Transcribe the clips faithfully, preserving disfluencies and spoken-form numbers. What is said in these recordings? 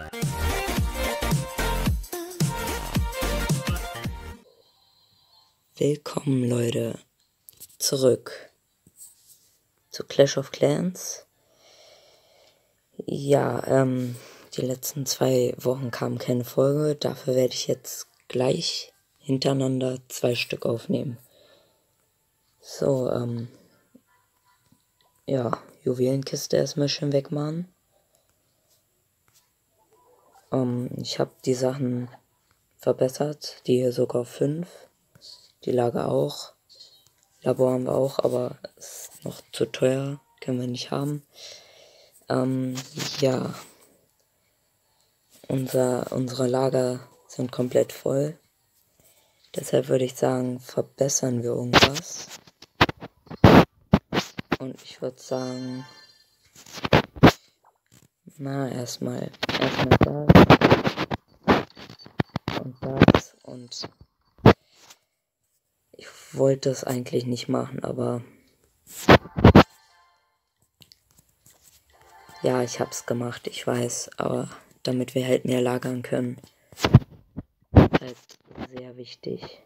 Willkommen, Leute, zurück zu Clash of Clans. Ja, ähm, die letzten zwei Wochen kam keine Folge, dafür werde ich jetzt gleich hintereinander zwei Stück aufnehmen. So, ähm, ja, Juwelenkiste erstmal schön wegmachen. Ähm, ich habe die Sachen verbessert, die hier sogar auf fünf. Die Lager auch. Labor haben wir auch, aber ist noch zu teuer, können wir nicht haben. Ähm, ja. Unser, unsere Lager sind komplett voll. Deshalb würde ich sagen, verbessern wir irgendwas. Und ich würde sagen, na, erstmal, erstmal das und das und ich wollte es eigentlich nicht machen, aber ja, ich hab's gemacht, ich weiß, aber damit wir halt mehr lagern können, ist halt sehr wichtig.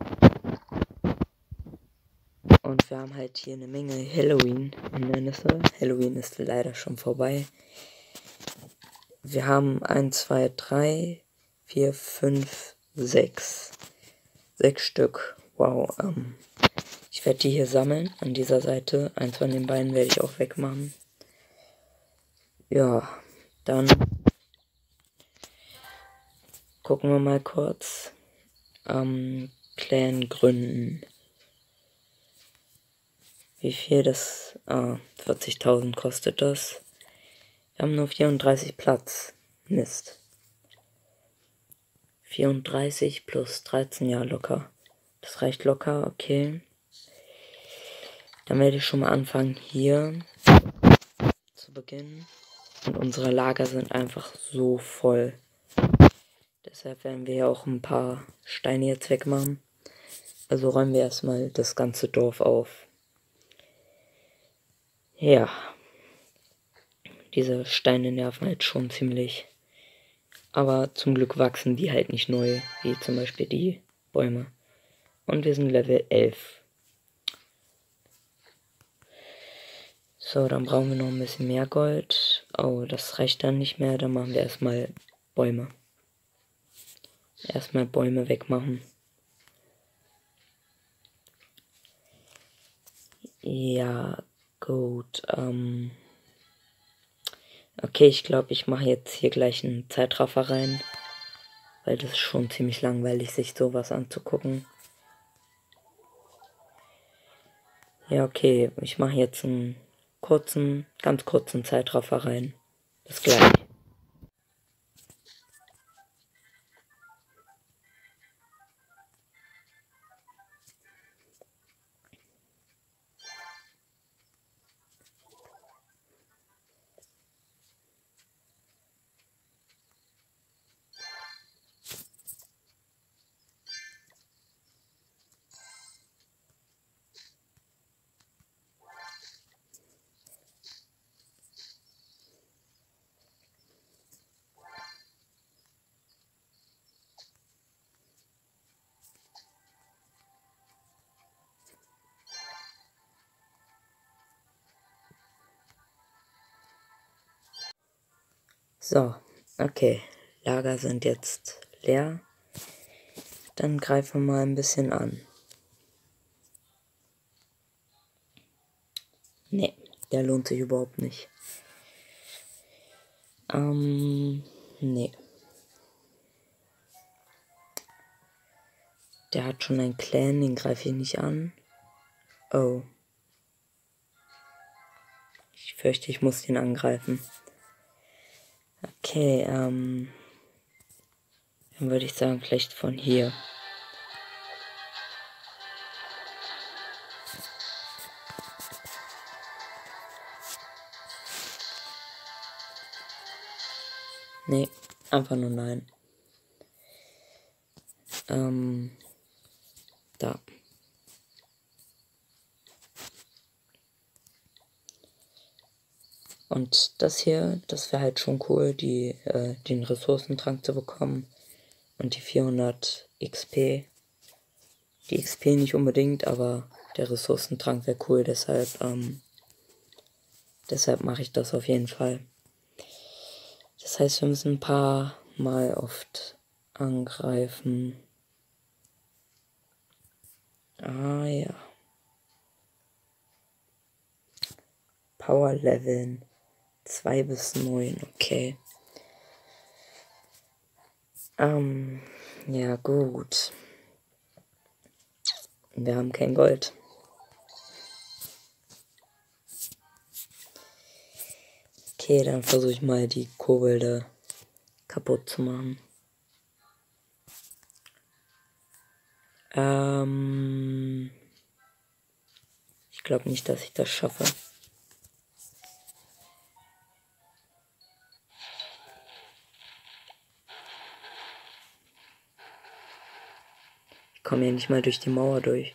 Und wir haben halt hier eine Menge Halloween-Hindernisse. Halloween ist leider schon vorbei. Wir haben eins, zwei, drei, vier, fünf, sechs. Sechs Stück. Wow. Ähm, ich werde die hier sammeln an dieser Seite. Eins von den beiden werde ich auch wegmachen. Ja, dann gucken wir mal kurz. Ähm, Clan gründen. Wie viel das? Ah, vierzigtausend kostet das. Wir haben nur vierunddreißig Platz. Mist. vierunddreißig plus dreizehn, ja locker. Das reicht locker, okay. Dann werde ich schon mal anfangen hier zu beginnen. Und unsere Lager sind einfach so voll. Deshalb werden wir ja auch ein paar Steine jetzt wegmachen. Also räumen wir erstmal das ganze Dorf auf. Ja. Diese Steine nerven halt schon ziemlich. Aber zum Glück wachsen die halt nicht neu, wie zum Beispiel die Bäume. Und wir sind Level elf. So, dann brauchen wir noch ein bisschen mehr Gold. Oh, das reicht dann nicht mehr. Dann machen wir erstmal Bäume. Erstmal Bäume wegmachen. Ja, gut. Ähm okay, ich glaube, ich mache jetzt hier gleich einen Zeitraffer rein. Weil das ist schon ziemlich langweilig, sich sowas anzugucken. Ja, okay. Ich mache jetzt einen kurzen, ganz kurzen Zeitraffer rein. Bis gleich. So, okay. Lager sind jetzt leer. Dann greifen wir mal ein bisschen an. Nee, der lohnt sich überhaupt nicht. Ähm, nee. Der hat schon einen Clan, den greife ich nicht an. Oh. Ich fürchte, ich muss den angreifen. Okay, ähm. Dann würde ich sagen, vielleicht von hier. Nee, einfach nur nein. Ähm. Da. Und das hier, das wäre halt schon cool, die, äh, den Ressourcentrank zu bekommen. Und die vierhundert X P. Die X P nicht unbedingt, aber der Ressourcentrank wäre cool, deshalb, ähm, deshalb mache ich das auf jeden Fall. Das heißt, wir müssen ein paar Mal oft angreifen. Ah ja. Power Leveln zwei bis neun, okay. Ähm, ja gut. Wir haben kein Gold. Okay, dann versuche ich mal die Kobolde kaputt zu machen. Ähm, ich glaube nicht, dass ich das schaffe. Ich komme ja nicht mal durch die Mauer durch.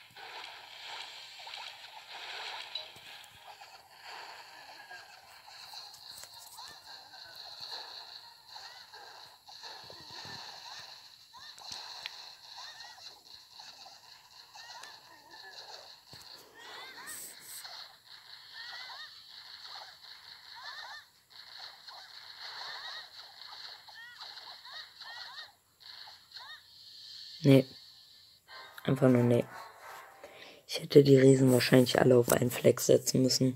Nee. Einfach nur nee. Ich hätte die Riesen wahrscheinlich alle auf einen Flex setzen müssen.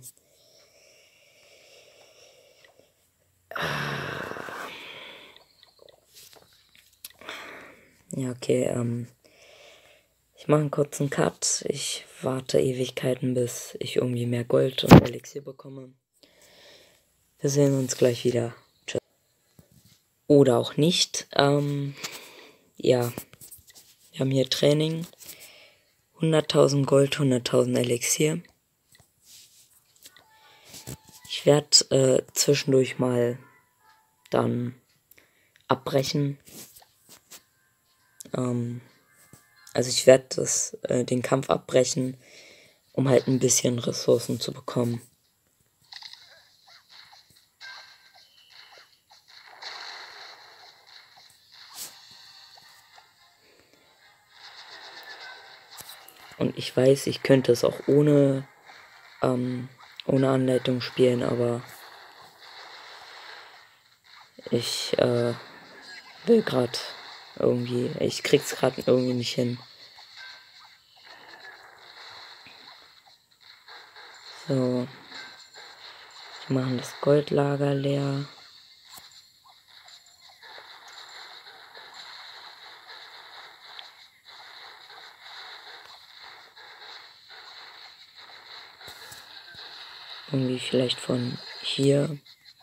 Ja, okay, ähm. Ich mache einen kurzen Cut. Ich warte Ewigkeiten, bis ich irgendwie mehr Gold und Elixier bekomme. Wir sehen uns gleich wieder. Tschüss. Oder auch nicht. Ähm, ja. Wir haben hier Training. hunderttausend Gold, hunderttausend Elixier. Ich werde äh, zwischendurch mal dann abbrechen. Ähm, also ich werde äh, den Kampf abbrechen, um halt ein bisschen Ressourcen zu bekommen. Und ich weiß, ich könnte es auch ohne, ähm, ohne Anleitung spielen, aber ich äh, will gerade irgendwie, ich krieg's gerade irgendwie nicht hin. So. Wir machen das Goldlager leer. Irgendwie vielleicht von hier.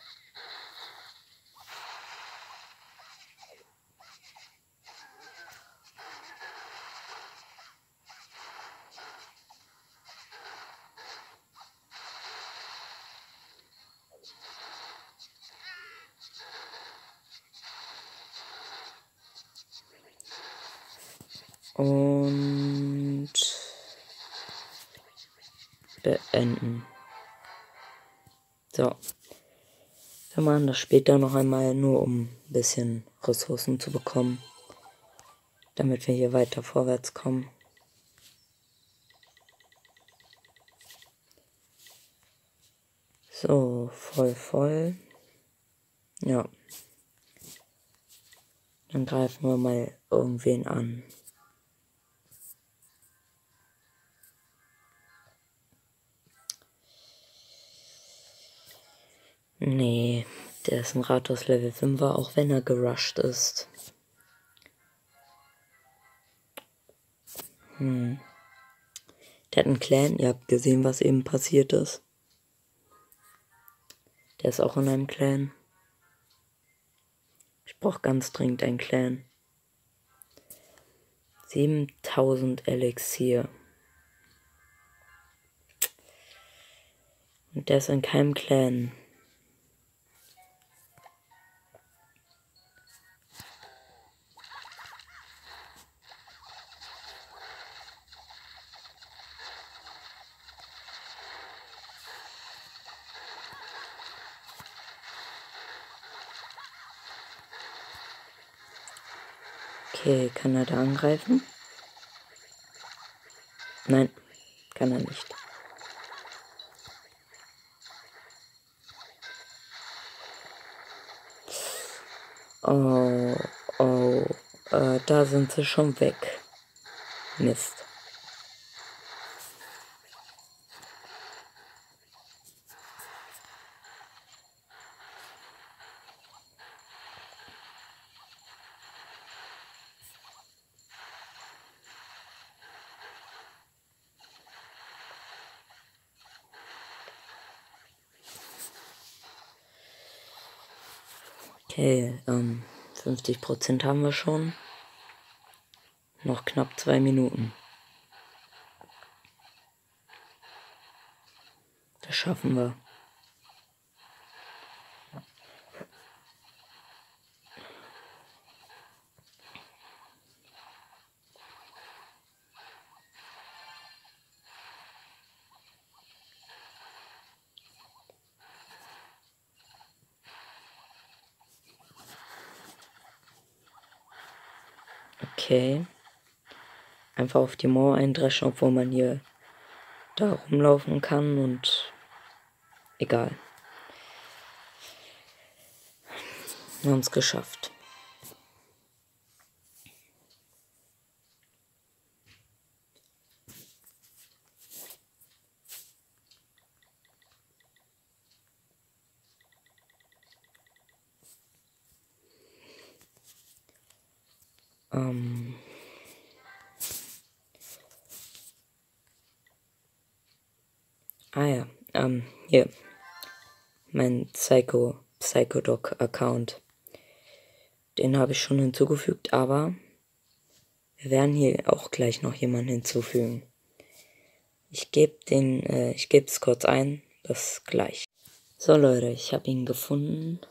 Und beenden. So. Wir machen das später noch einmal, nur um ein bisschen Ressourcen zu bekommen. Damit wir hier weiter vorwärts kommen. So, voll, voll. Ja. Dann greifen wir mal irgendwen an. Nee, der ist ein Rathaus Level fünfer, auch wenn er gerusht ist. Hm. Der hat einen Clan, ihr habt gesehen, was eben passiert ist. Der ist auch in einem Clan. Ich brauche ganz dringend einen Clan. siebentausend Elixier. Und der ist in keinem Clan. Okay, kann er da angreifen? Nein, kann er nicht. Oh, oh, äh, da sind sie schon weg. Mist. Okay, ähm, fünfzig Prozent haben wir schon. Noch knapp zwei Minuten. Das schaffen wir. Okay. Einfach auf die Mauer eindreschen, obwohl man hier da rumlaufen kann und egal. Wir haben es geschafft. Ähm ah ja, ähm, hier. Mein Psycho, Psychodoc-Account. Den habe ich schon hinzugefügt, aber wir werden hier auch gleich noch jemanden hinzufügen. Ich gebe den, äh, ich gebe es kurz ein, das gleich. So Leute, ich habe ihn gefunden.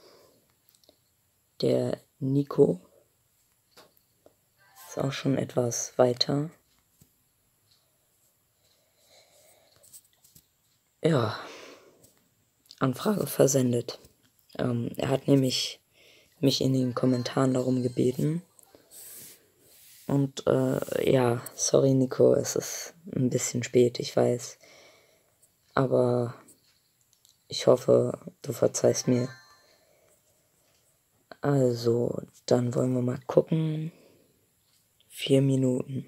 Der Nico ist auch schon etwas weiter. Ja, Anfrage versendet. Ähm, er hat nämlich mich in den Kommentaren darum gebeten. Und äh, ja, sorry Nico, es ist ein bisschen spät, ich weiß. Aber ich hoffe, du verzeihst mir. Also, dann wollen wir mal gucken. Vier Minuten.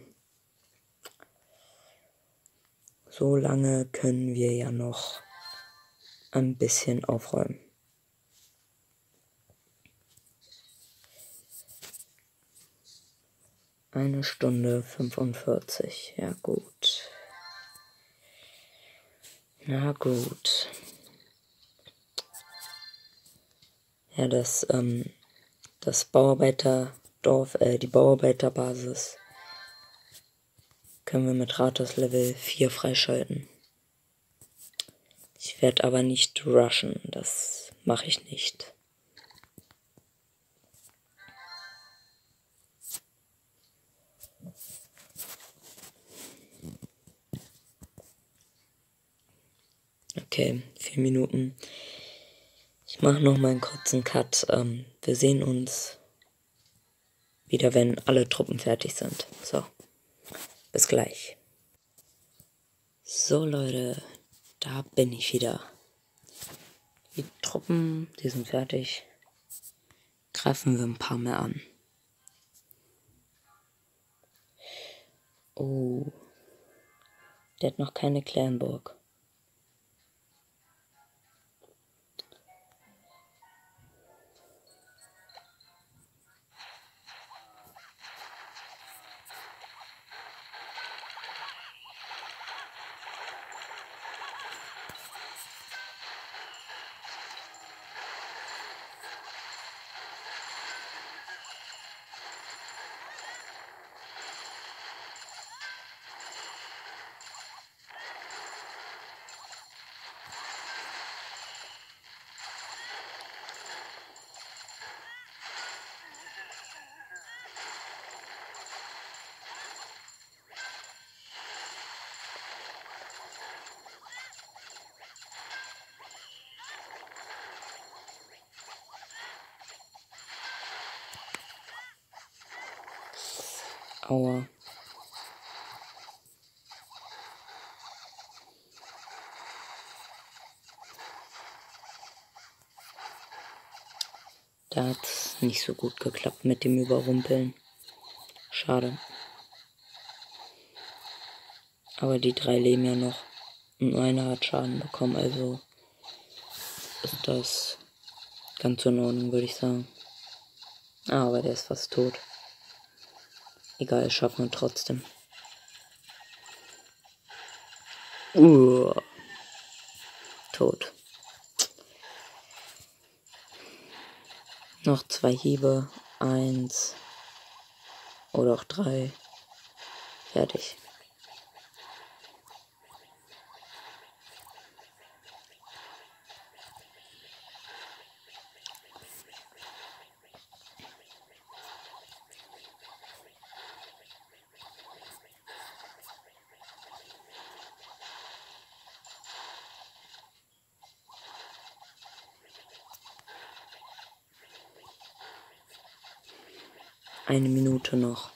So lange können wir ja noch ein bisschen aufräumen. Eine Stunde fünfundvierzig. Ja gut. Na gut. Ja, das, ähm, das Bauarbeiterdorf, äh, die Bauarbeiterbasis können wir mit Rathaus Level vier freischalten. Ich werde aber nicht rushen, das mache ich nicht. Okay, vier Minuten. Ich mache noch mal einen kurzen Cut. Ähm, wir sehen uns wieder, wenn alle Truppen fertig sind. So, bis gleich. So Leute, da bin ich wieder. Die Truppen, die sind fertig. Greifen wir ein paar mehr an. Oh, der hat noch keine Clanburg. Aua. Da hat es nicht so gut geklappt mit dem Überrumpeln. Schade. Aber die drei leben ja noch. Und nur einer hat Schaden bekommen, also ist das ganz in Ordnung, würde ich sagen. Ah, aber der ist fast tot. Egal, schaffen wir trotzdem. Uh, tot. Noch zwei Hiebe. Eins. Oder auch drei. Fertig. Eine Minute noch.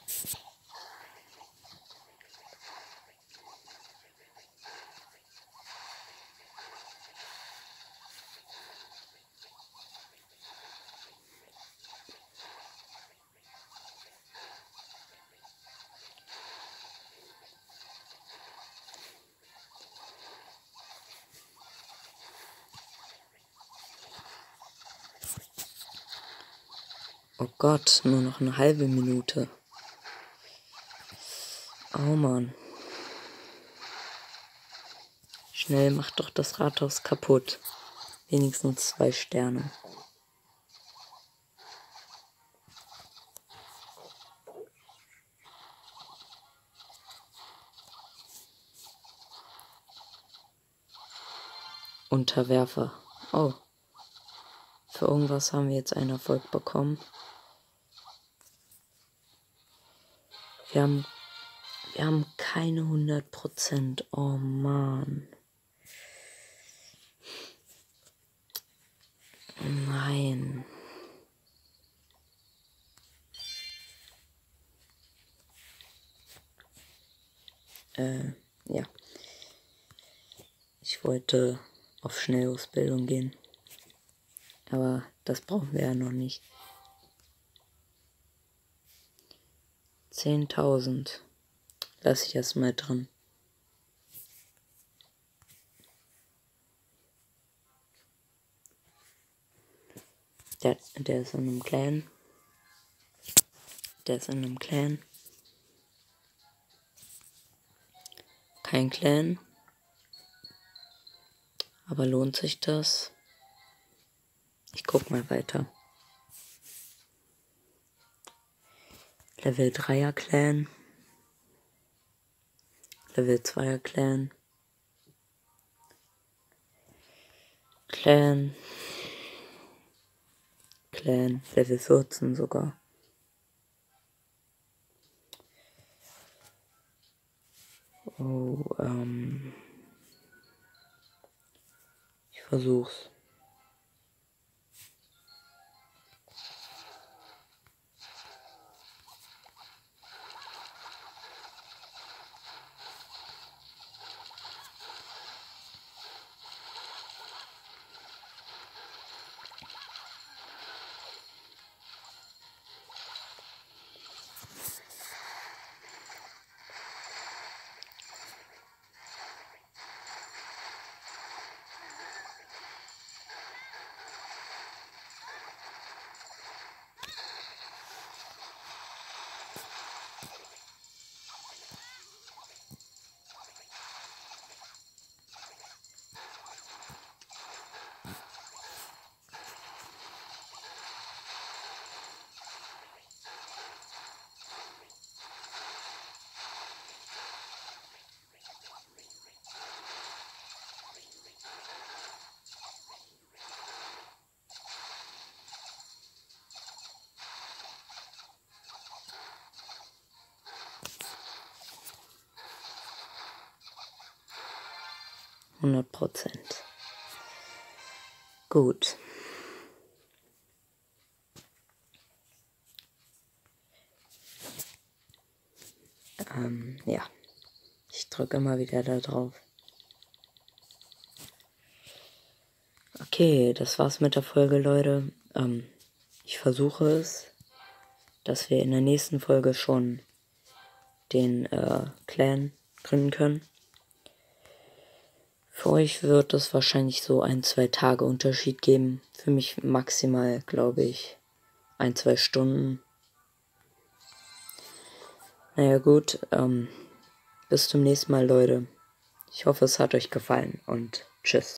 Oh Gott, nur noch eine halbe Minute. Oh Mann. Schnell, mach doch das Rathaus kaputt. Wenigstens zwei Sterne. Unterwerfer. Oh. Für irgendwas haben wir jetzt einen Erfolg bekommen. Wir haben, wir haben keine hundert Prozent. Oh Mann. Nein. Äh, ja. Ich wollte auf Schnellausbildung gehen. Aber das brauchen wir ja noch nicht. zehntausend. Lass ich erstmal drin. Der, der ist in einem Clan. Der ist in einem Clan. Kein Clan. Aber lohnt sich das? Ich guck mal weiter. Level dreier Clan. Level zweier Clan. Clan. Clan. Level vierzehn sogar. Oh, ähm. Ich versuch's. hundert Prozent. Gut. Ähm, ja. Ich drücke immer wieder da drauf. Okay, das war's mit der Folge, Leute. Ähm, ich versuche es, dass wir in der nächsten Folge schon den äh, Clan gründen können. Für euch wird es wahrscheinlich so ein, zwei Tage Unterschied geben. Für mich maximal, glaube ich, ein, zwei Stunden. Naja gut, ähm, bis zum nächsten Mal, Leute. Ich hoffe, es hat euch gefallen und tschüss.